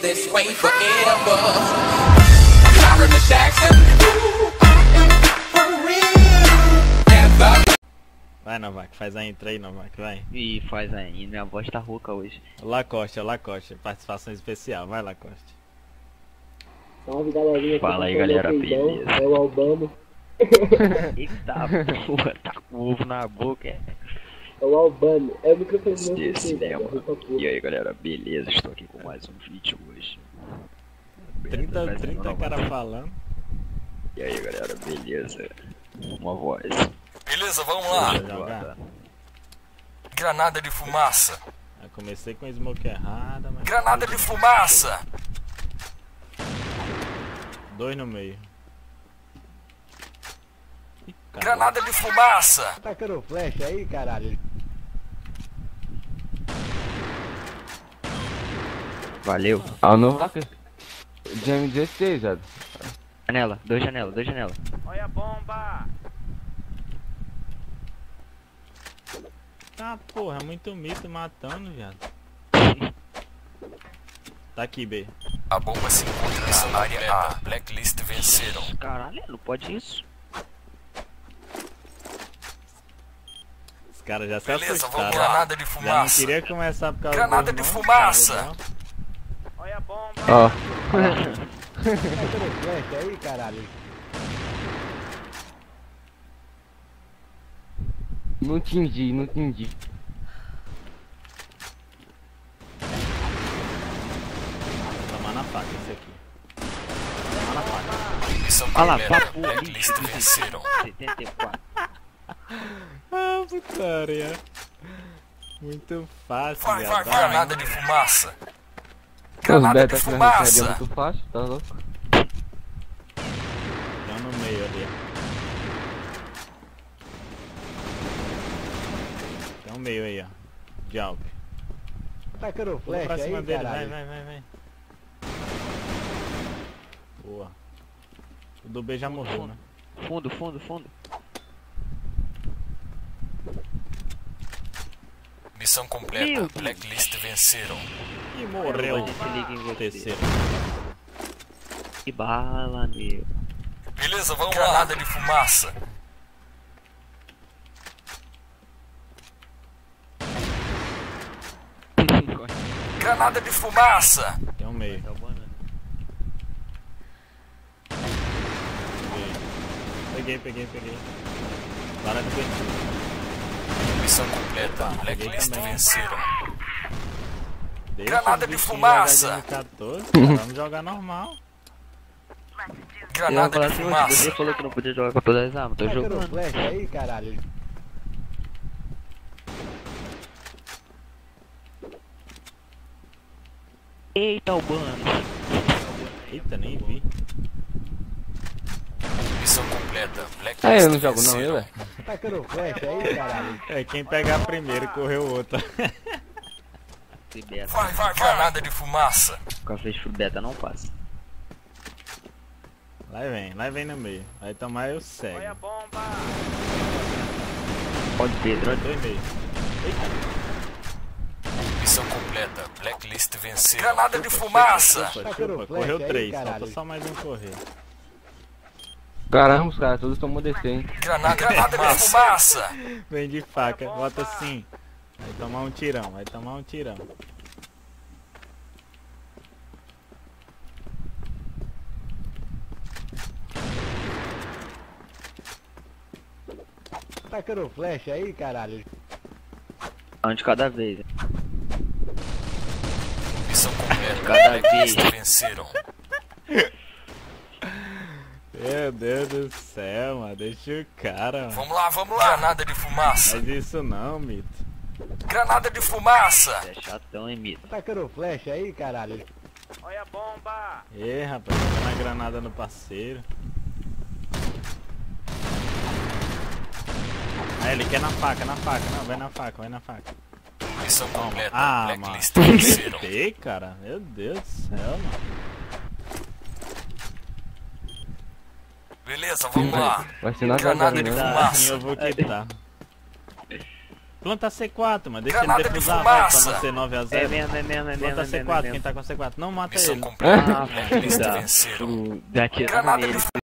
this way forever. Sorry, Miss Jackson. For real. Vai, Novak, faz a intro aí, Novak, vai. Ih, faz aí, minha voz tá rouca hoje. Lacoste, participação especial, vai, Lacoste. Salve, galerinha. Fala aí, galera, beleza? É o Albano. Eita porra, tá com ovo na boca, é. É o Albano. É o microfone do meu Cinema. E aí, galera, beleza? Estou aqui com mais um vídeo hoje. 30 cara falando. E aí, galera, beleza? Uma voz. Beleza, vamos lá. Jogar. Granada de fumaça. Eu comecei com smoke errada, mas... Granada de fumaça. 2 no meio. Ih, caralho. Granada de fumaça. Tacando flash aí, caralho. Valeu. Ah, não. Jam 16, velho. Janela, dois janela. Olha a bomba. Ah, porra, muito mito matando, viado. Tá aqui, B. A bomba se encontra na área A. Blacklist venceram. Caralho, não pode isso. Os caras já se Beleza, assustaram. vamos lá. Granada de Já não fumaça. queria começar por causa Granada do de não, fumaça. tá legal. Olha a bomba. Ó. Tacando flash aí, caralho. Não entendi. Vou tomar na faca esse aqui. Tomar na faca. Missão Olha lá, completa. papo Blacklist venceram. 74. Ah, putaria. Muito fácil, Vai, viado. granada de fumaça. Os Granada de beta que não fumaça. recebe é muito fácil, tá louco? Tem um no meio ali, ó. Tem um meio aí, ó. De alvo. Tacando Vou flash pra cima aí, dele, caralho. vai. Boa. O do B já morreu, né? Fundo. Missão completa. Meu Deus. Blacklist venceram. E morreu. Se liga em você. Terceiro. Que bala, meu. Beleza, vamos lá. Granada de fumaça. Granada de fumaça. Tem um meio. Peguei. Para de ver. Missão completa. Blacklist também. venceram. Deixa Granada os de bichinhos fumaça. jogar de M14, cara, vamos jogar normal. Granada de Você fumaça. falou que não podia jogar com todas as armas, tô Tacando jogando. flash aí, caralho. Eita, Albano. Eita, nem vi. Missão completa. Blacklist Ah, eu não jogo não, eu, venceram. velho. Tacando flash aí, caralho. É, quem pegar primeiro correu o outro. Vai. Granada de fumaça. Café de beta não passa. Lá vem no meio. Vai tomar eu cego. bomba. Pode Pedro, Dois meio. Missão completa. Blacklist venceram. Granada de fumaça. Chupa, correu 3, falta só mais um correr. Caramba, os caras todos tomam DC, hein? Granada de fumaça. Vem de faca, bota assim. Vai tomar um tirão. Tacando flash aí, caralho. um de cada vez. Missão completa. Cada Blacklist vez. venceram. Meu Deus do céu, mano. Deixa o cara, mano. Vamos lá. Granada de fumaça. Faz isso não, Mito. Granada de fumaça. É chatão, hein, Mito? Tacando flash aí, caralho. Olha a bomba. Ê, rapaz, tá na granada no parceiro. Ah, ele quer na faca. Não, vai na faca. Missão completa. Ah, mano. Blacklist venceram. Ei, cara. Meu Deus do céu, mano. Beleza, vamos lá. Vai ser na Granada jogada, de né? fumaça. Eu vou quitar. Planta C4, mano. Deixa Granada ele de defusar, vai, pra fumaça. não ser 9x0. É mesmo, é mesmo, é mesmo. Planta é mesmo, C4, é quem mesmo. tá com C4. Não mata Missão ele. cumprida. Ah, Blacklist cuidado. venceram. Já tiraram Granada ele. de